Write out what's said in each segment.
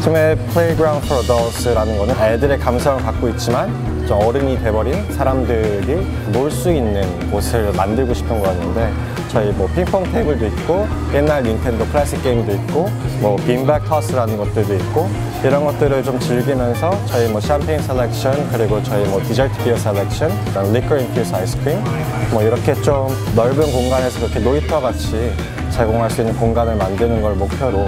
요즘에 Playground for Adults라는 거는 애들의 감성을 갖고 있지만 좀 어른이 돼버린 사람들이 놀 수 있는 곳을 만들고 싶은 거였는데, 저희 뭐 핑퐁 테이블도 있고 옛날 닌텐도 클래식 게임도 있고 뭐 빈백 토스라는 것들도 있고, 이런 것들을 좀 즐기면서 저희 뭐 샴페인 셀렉션, 그리고 저희 뭐 디저트 비어 셀렉션, 리커 인퓨스 아이스크림, 뭐 이렇게 좀 넓은 공간에서 그렇게 놀이터 같이 제공할 수 있는 공간을 만드는 걸 목표로.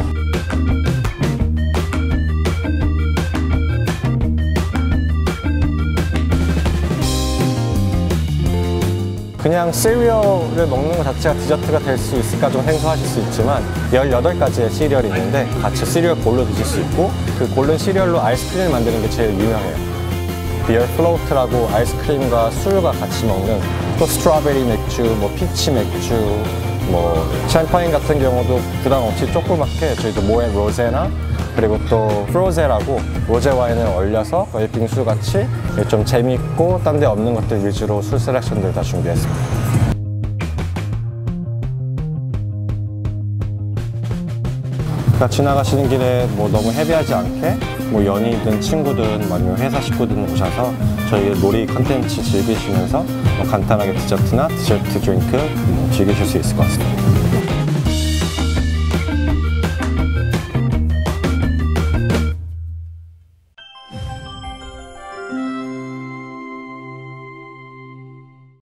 그냥 시리얼을 먹는 것 자체가 디저트가 될 수 있을까 좀 생소하실 수 있지만 18가지의 시리얼이 있는데 같이 시리얼 볼로 드실 수 있고, 그 고른 시리얼로 아이스크림을 만드는 게 제일 유명해요. 비어 플로트라고 아이스크림과 술과 같이 먹는, 또 스트로베리 맥주, 뭐 피치 맥주, 뭐 샴파인 같은 경우도 부담 없이 조그맣게 저희도 모앤 로제나, 그리고 또 프로제라고 로제 와인을 얼려서 빙수 같이 좀 재밌고 딴 데 없는 것들 위주로 술 셀렉션들 다 준비했습니다. 그러니까 지나가시는 길에 뭐 너무 헤비하지 않게 뭐 연인이든 친구든 아니면 회사 식구든 오셔서 저희 놀이 컨텐츠 즐기시면서 뭐 간단하게 디저트나 디저트 드링크 즐기실 수 있을 것 같습니다.